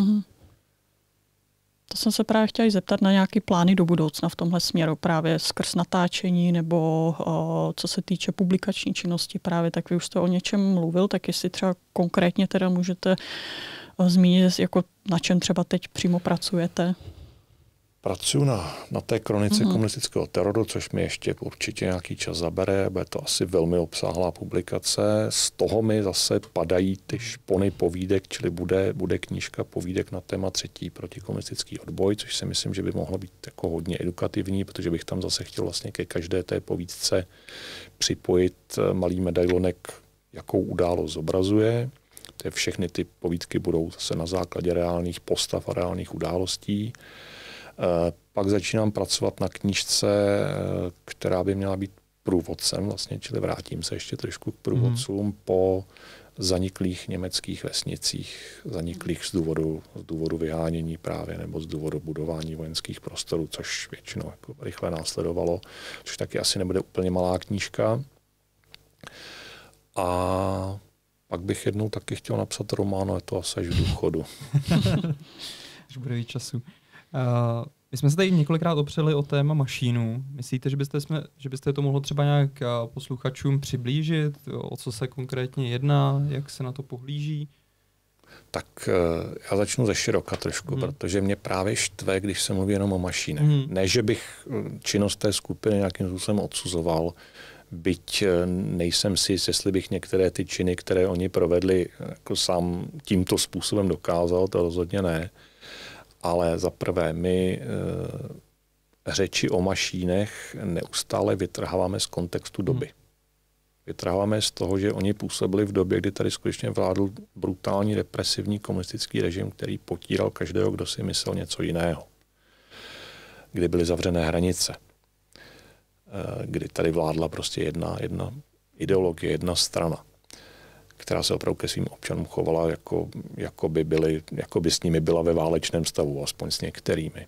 To jsem se právě chtěla zeptat na nějaké plány do budoucna v tomhle směru, právě skrz natáčení nebo co se týče publikační činnosti právě, tak vy už jste o něčem mluvil, tak jestli třeba konkrétně teda můžete zmínit, jako na čem třeba teď přímo pracujete? Pracuji na té kronice komunistického teroru, což mi ještě určitě nějaký čas zabere. Bude to asi velmi obsáhlá publikace. Z toho mi zase padají ty špony povídek, čili bude knížka povídek na téma třetí protikomunistický odboj, což si myslím, že by mohlo být jako hodně edukativní, protože bych tam zase chtěl vlastně ke každé té povídce připojit malý medailonek, jakou událost zobrazuje. Všechny ty povídky budou zase na základě reálných postav a reálných událostí. Pak začínám pracovat na knížce, která by měla být průvodcem, vlastně, čili vrátím se ještě trošku k průvodcům po zaniklých německých vesnicích, zaniklých z důvodu vyhánění právě nebo z důvodu budování vojenských prostorů, což většinou jako rychle následovalo, což taky asi nebude úplně malá knížka. A pak bych jednou taky chtěl napsat román, je to asi až v důchodu. Až bude víc času. My jsme se tady několikrát opřeli o téma mašínu. Myslíte, že byste to mohlo třeba nějak posluchačům přiblížit? O co se konkrétně jedná? Jak se na to pohlíží? Tak já začnu ze široka trošku, protože mě právě štve, když se mluví jenom o mašínech. Ne, že bych činnost té skupiny nějakým způsobem odsuzoval, byť nejsem si jist, jestli bych některé ty činy, které oni provedli, jako sám tímto způsobem dokázal, to rozhodně ne. Ale za prvé, my řeči o mašínech neustále vytrháváme z kontextu doby. Vytrháváme z toho, že oni působili v době, kdy tady skutečně vládl brutální represivní komunistický režim, který potíral každého, kdo si myslel něco jiného. Kdy byly zavřené hranice. Kdy tady vládla prostě jedna ideologie, jedna strana, která se opravdu ke svým občanům chovala, jako by s nimi byla ve válečném stavu, aspoň s některými.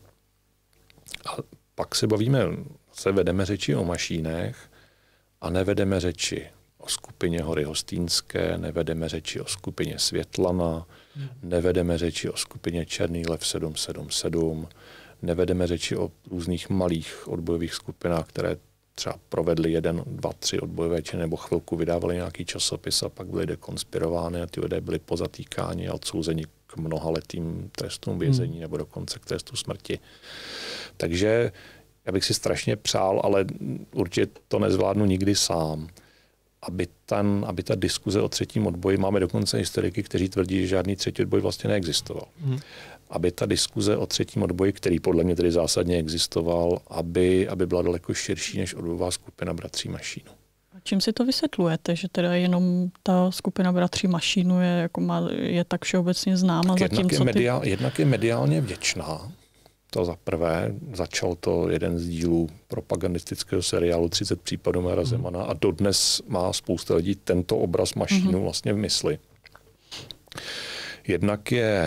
A pak se vedeme řeči o mašínech a nevedeme řeči o skupině Hory Hostýnské, nevedeme řeči o skupině Světlana, nevedeme řeči o skupině Černý lev 777, nevedeme řeči o různých malých odbojových skupinách, které třeba provedli 1, 2, 3 odbojové činy nebo chvilku vydávali nějaký časopis a pak byly dekonspirovány a ty lidé byli pozatýkáni a odsouzeni k mnohaletým trestům vězení nebo dokonce k trestu smrti. Takže já bych si strašně přál, ale určitě to nezvládnu nikdy sám, aby ta diskuze o třetím odboji, máme dokonce historiky, kteří tvrdí, že žádný třetí odboj vlastně neexistoval. Aby ta diskuze o třetím odboji, který podle mě tedy zásadně existoval, aby byla daleko širší než odbojová skupina Bratří Mašínu. A čím si to vysvětlujete, že teda jenom ta skupina Bratří Mašínu je tak všeobecně známa? Jednak je mediálně vděčná. To za prvé. Začal to jeden z dílů propagandistického seriálu 30 případů Mera Zemana a dodnes má spousta lidí tento obraz Mašínu vlastně v mysli. Jednak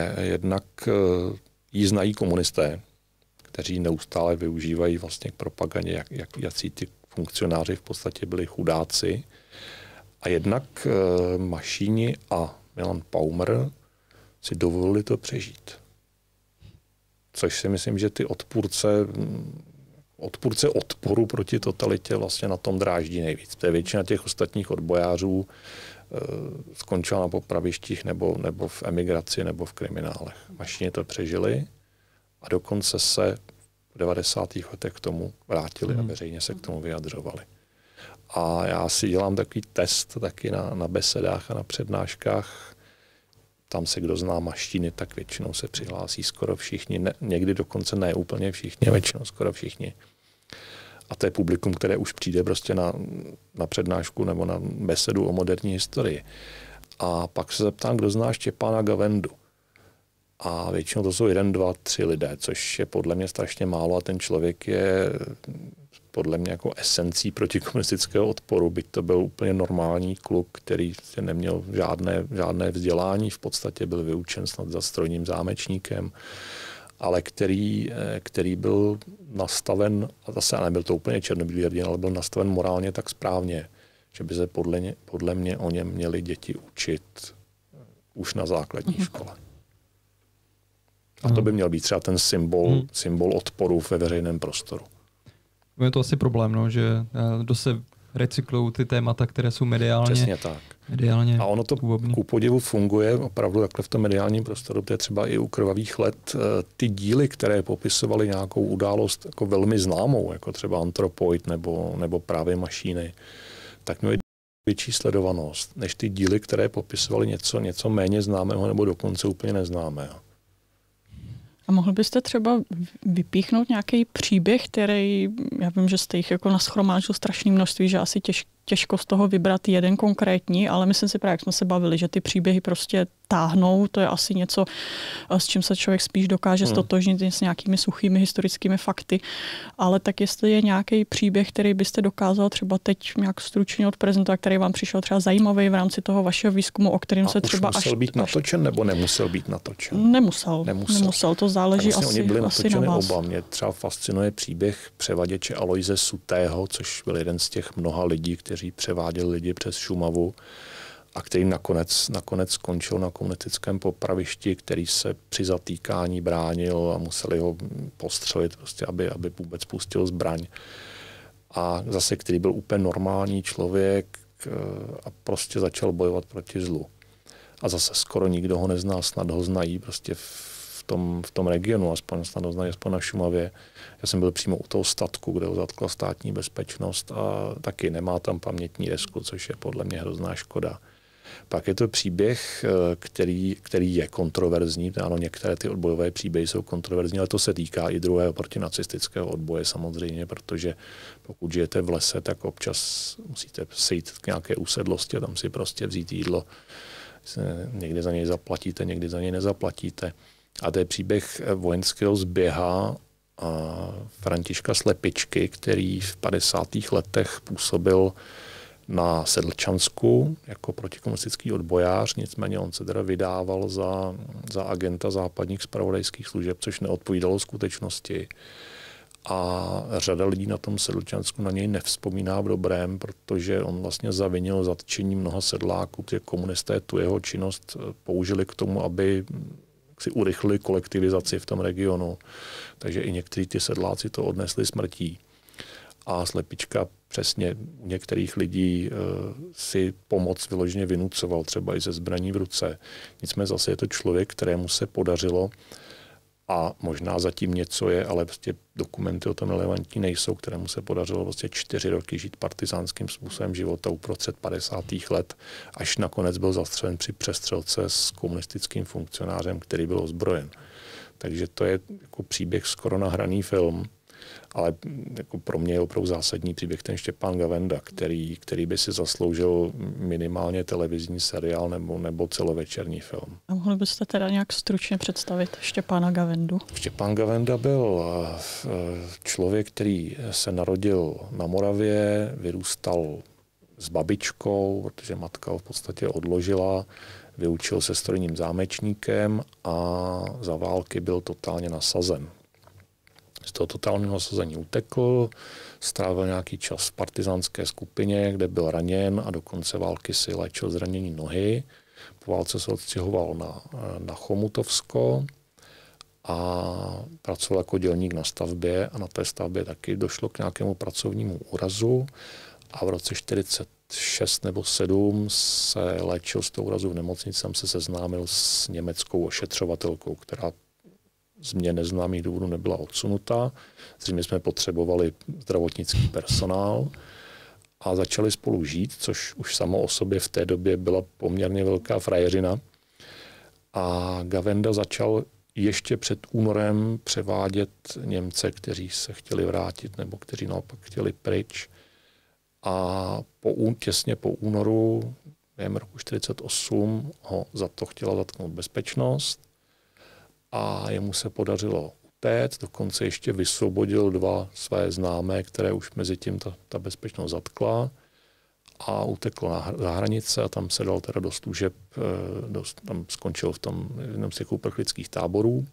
ji znají komunisté, kteří neustále využívají vlastně k propagandě, jací ty funkcionáři v podstatě byli chudáci. A jednak Mašíni a Milan Paumer si dovolili to přežít. Což si myslím, že ty odpůrce odporu proti totalitě vlastně na tom dráždí nejvíc. Protože většina těch ostatních odbojářů skončila na popravištích nebo v emigraci nebo v kriminálech. Mašíni to přežili a dokonce se v 90. letech k tomu vrátili a veřejně se k tomu vyjadřovali. A já si dělám takový test taky na besedách a na přednáškách. Tam se kdo zná maštíny, tak většinou se přihlásí skoro všichni. Někdy dokonce ne úplně všichni, většinou skoro všichni. A to je publikum, které už přijde prostě na přednášku nebo na besedu o moderní historii. A pak se zeptám, kdo zná Štěpána Gavendu. A většinou to jsou 1, 2, 3 lidé, což je podle mě strašně málo a ten člověk je podle mě jako esencí protikomunistického odporu, byť to byl úplně normální kluk, který neměl žádné vzdělání, v podstatě byl vyučen snad za strojním zámečníkem, ale který byl nastaven, a zase nebyl to úplně černobílý hrdina, ale byl nastaven morálně tak správně, že by se podle mě o něm měli děti učit už na základní škole. A to by měl být třeba ten symbol odporu ve veřejném prostoru. Je to asi problém, no, že dost se recyklují ty témata, které jsou mediálně Mediálně a ono to ku podivu funguje opravdu takhle v tom mediálním prostoru, to je třeba i u Krvavých let. Ty díly, které popisovaly nějakou událost jako velmi známou, jako třeba Antropoid nebo Právě mašíny, tak měly větší sledovanost, než ty díly, které popisovaly něco méně známého nebo dokonce úplně neznámého. A mohl byste třeba vypíchnout nějaký příběh, který, já vím, že jste jich jako nashromáždil strašné množství, že asi těžko z toho vybrat jeden konkrétní, ale myslím si právě, jak jsme se bavili, že ty příběhy prostě táhnou, to je asi něco, s čím se člověk spíš dokáže stotožnit s nějakými suchými historickými fakty, ale tak jestli je nějaký příběh, který byste dokázal třeba teď nějak stručně odprezentovat, který vám přišel třeba zajímavý v rámci toho vašeho výzkumu, o kterém se třeba musel být natočen nebo nemusel být natočen? Nemusel, to záleží vlastně asi, oni byli asi na vás. Oba. Mě třeba fascinuje příběh převaděče Aloise Sutého, což byl jeden z těch mnoha lidí, kteří převáděli lidi přes Šumavu a který nakonec skončil na komunistickém popravišti, který se při zatýkání bránil a museli ho postřelit, prostě, aby vůbec pustil zbraň. A zase, který byl úplně normální člověk a prostě začal bojovat proti zlu. A zase skoro nikdo ho nezná, snad ho znají prostě v tom regionu, snad ho znají aspoň na Šumavě. Já jsem byl přímo u toho statku, kde ho zatkla státní bezpečnost a taky nemá tam pamětní desku, což je podle mě hrozná škoda. Pak je to příběh, který je kontroverzní. Ano, některé ty odbojové příběhy jsou kontroverzní, ale to se týká i druhého protinacistického odboje samozřejmě, protože pokud žijete v lese, tak občas musíte sejít k nějaké usedlosti a tam si prostě vzít jídlo. Někdy za něj zaplatíte, někdy za něj nezaplatíte. A to je příběh vojenského zběha Františka Slepičky, který v 50. letech působil na Sedlčansku jako protikomunistický odbojář, nicméně on se teda vydával za agenta západních zpravodajských služeb, což neodpovídalo skutečnosti. A řada lidí na tom Sedlčansku na něj nevzpomíná v dobrém, protože on vlastně zavinil zatčení mnoha sedláků, že komunisté tu jeho činnost použili k tomu, aby si urychlili kolektivizaci v tom regionu. Takže i někteří ty sedláci to odnesli smrtí. A Slepička přesně u některých lidí si pomoc vyloženě vynucoval, třeba i ze zbraní v ruce. Nicméně zase je to člověk, kterému se podařilo, a možná zatím něco je, ale prostě dokumenty o tom relevantní nejsou, kterému se podařilo vlastně 4 roky žít partizánským způsobem života uprostřed 50. let, až nakonec byl zastřelen při přestřelce s komunistickým funkcionářem, který byl ozbrojen. Takže to je jako příběh skoro nahraný film, ale jako pro mě je opravdu zásadní příběh ten Štěpán Gavenda, který by si zasloužil minimálně televizní seriál nebo celovečerní film. A mohli byste teda nějak stručně představit Štěpána Gavendu? Štěpán Gavenda byl člověk, který se narodil na Moravě, vyrůstal s babičkou, protože matka ho v podstatě odložila, vyučil se strojním zámečníkem a za války byl totálně nasazen. Z toho totálního nasazení utekl, strávil nějaký čas v partizánské skupině, kde byl raněn a do konce války si léčil zranění nohy. Po válce se odstěhoval na Chomutovsko a pracoval jako dělník na stavbě a na té stavbě taky došlo k nějakému pracovnímu úrazu a v roce 46 nebo 7 se léčil z toho úrazu v nemocnici, tam se seznámil s německou ošetřovatelkou, která z mě neznámých důvodů nebyla odsunutá. Zřejmě jsme potřebovali zdravotnický personál a začali spolu žít, což už samo o sobě v té době byla poměrně velká frajeřina. A Gavenda začal ještě před únorem převádět Němce, kteří se chtěli vrátit nebo kteří naopak chtěli pryč. A těsně po únoru, během roku 1948, ho za to chtěla zatknout bezpečnost. A jemu se podařilo utéct, dokonce ještě vysvobodil 2 své známé, které už mezi tím ta bezpečnost zatkla a utekl za hranice a tam se dal teda do služeb, tam skončil v jednom z těch uprchlických táborů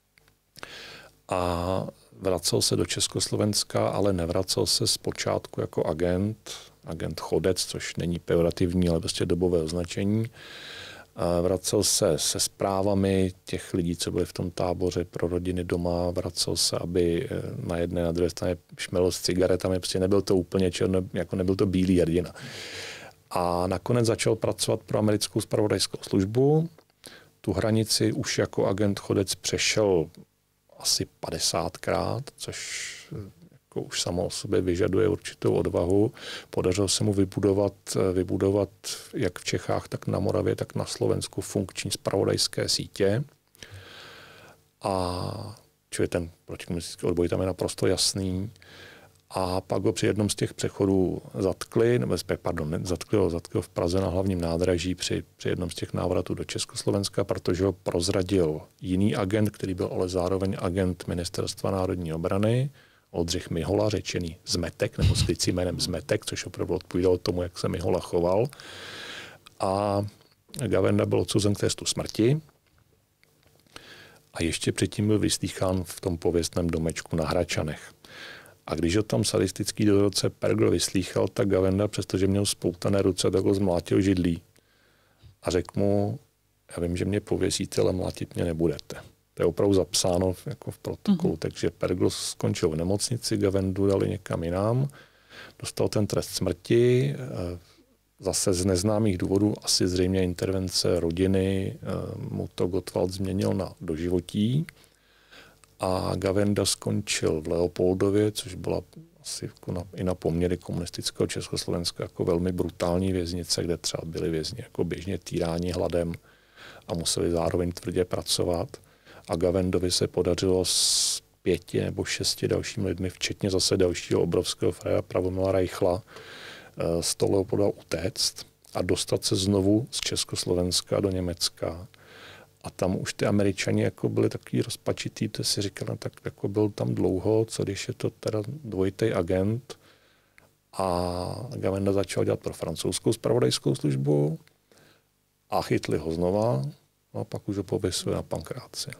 a vracel se do Československa, ale nevracel se zpočátku jako agent chodec, což není pejorativní, ale prostě dobové označení. Vracel se zprávami těch lidí, co byli v tom táboře pro rodiny doma, vracel se, aby na jedné, na druhé straně šmelil s cigaretami, prostě nebyl to úplně černo, jako nebyl to bílý hrdina. A nakonec začal pracovat pro americkou zpravodajskou službu. Tu hranici už jako agent chodec přešel asi 50krát, což jako už samo o sobě vyžaduje určitou odvahu. Podařilo se mu vybudovat jak v Čechách, tak na Moravě, tak na Slovensku funkční zpravodajské sítě. A čili ten protikomunistický odboj tam je naprosto jasný. A pak ho při jednom z těch přechodů zatkli ho v Praze na hlavním nádraží při jednom z těch návratů do Československa, protože ho prozradil jiný agent, který byl ale zároveň agent Ministerstva národní obrany, Oldřich Mihola, řečený Zmetek, nebo s krycím jménem Zmetek, což opravdu odpovídalo tomu, jak se Mihola choval. A Gavenda byl odsouzen k trestu smrti. A ještě předtím byl vyslýchán v tom pověstném domečku na Hračanech. A když ho tam sadistický dozorce Pergl vyslýchal, tak Gavenda, přestože měl spoutané ruce, tak ho zmlátil židlí. A řekl mu, já vím, že mě pověsíte, ale mlátit mě nebudete. To je opravdu zapsáno jako v protokolu. Takže Pergl skončil v nemocnici, Gavendu dali někam jinam, dostal ten trest smrti, zase z neznámých důvodů, asi zřejmě intervence rodiny, mu to Gottwald změnil na doživotí. A Gavenda skončil v Leopoldově, což byla asi jako i na poměry komunistického Československa jako velmi brutální věznice, kde třeba byli vězni jako běžně týráni hladem a museli zároveň tvrdě pracovat. A Gavendovi se podařilo s 5 nebo 6 dalšími lidmi, včetně zase dalšího obrovského frajera Pravomila Reichla, z toho Leopolda utéct a dostat se znovu z Československa do Německa. A tam už ty Američani jako byli takový rozpačitý, to si říkali, tak jako byl tam dlouho, co když je to teda dvojitý agent. A Gavenda začal dělat pro francouzskou zpravodajskou službu a chytli ho znova a pak už ho pověsili na Pankráci.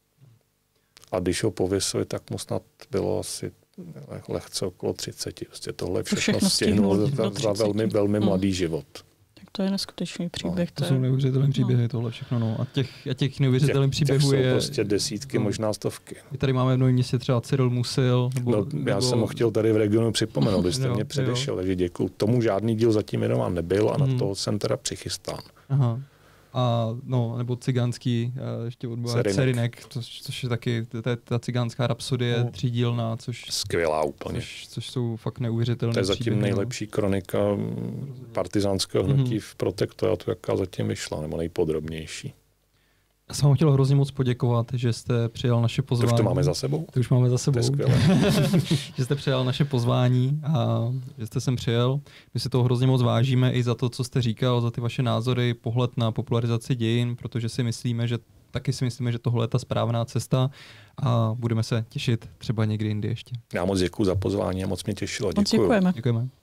A když ho pověsili, tak mu snad bylo asi lehce okolo 30. Prostě tohle všechno stihnul za velmi, velmi mladý život. To je neskutečný příběh. To jsou neuvěřitelné příběhy, tohle všechno. No. A těch neuvěřitelných příběhů je... jsou prostě desítky, možná stovky. My tady máme v Novém Městě třeba Cyril Musil. Já jsem ho chtěl tady v regionu připomenout, byste mě předešel, takže děkuju. Tomu žádný díl zatím věnován nebyl a na toho jsem teda přichystán. Aha. A no, nebo cigánský, ještě odbojovat Serinek, což je taky ta cigánská rapsodie třídílná, což... Skvělá úplně. Což jsou fakt neuvěřitelné. To je zatím nejlepší kronika partizánského hnutí v protektorátu, jaká zatím vyšla, nebo nejpodrobnější. Já jsem vám chtěl hrozně moc poděkovat, že jste přijal naše pozvání. To už to máme za sebou? To už máme za sebou. To je skvělé. Že jste přijal naše pozvání a že jste sem přijel. My si toho hrozně moc vážíme i za to, co jste říkal, za ty vaše názory, pohled na popularizaci dějin, protože si myslíme, že tohle je ta správná cesta a budeme se těšit třeba někdy jindy ještě. Já moc děkuju za pozvání a moc mě těšilo. Děkujeme. Děkujeme.